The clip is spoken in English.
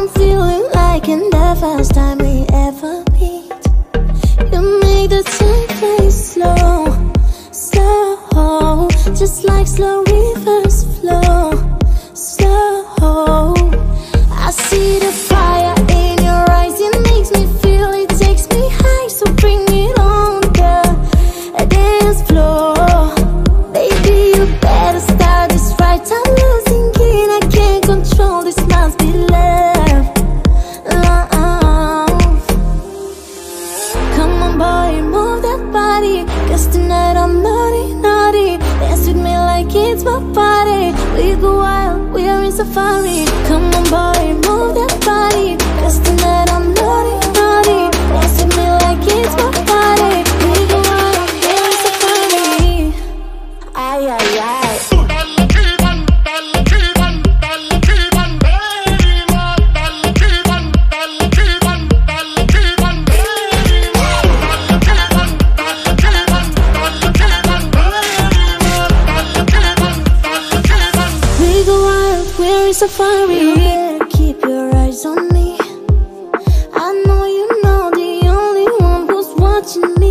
I'm feeling like in the first time we ever meet. You make the time play slow, slow, just like slow reverse flow, slow. I see the fire in your eyes, it makes me feel, it takes me high. So bring it on the dance floor. Baby, you better start this right. I'm losing it, I can't control this, must be love, love. Come on boy, move that body, 'cause tonight I'm naughty, naughty. Dance with me like it's my party. We go wild, we are in safari. Come on boy, move that body, 'cause tonight I'm naughty, naughty. Dance with me like it's my party. We go wild, we are in safari. Ay, ay, ay. Safari, you better keep your eyes on me. I know you know the only one who's watching me.